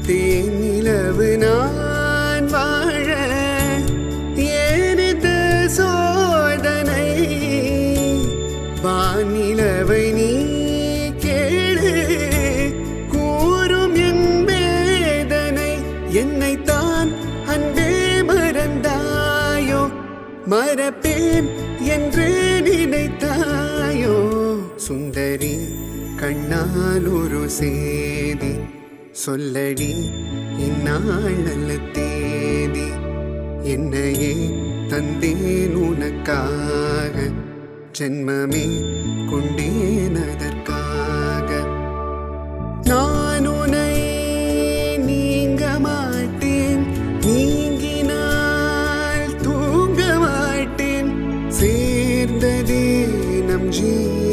தேனிலவு நான் வாழ ஏனிது சோதனை வானிலவை நீ கேளு கூறும் என் வேதனை என்னைத்தான் அன்பே மறந்தாயோ மறப்பேன் என்று நினைத்தாயோ சுந்தரி கண்ணால் ஒரு சேதி சொல்லடி இந்நாள் நல்ல தேதி என்னையே தந்தேன் உனக்காக ஜென்மமே கொண்டேன் அதற்காக நான் உன்னை நீங்க மாட்டேன் நீங்கினால் தூங்க மாட்டேன் சேர்ந்ததே நம்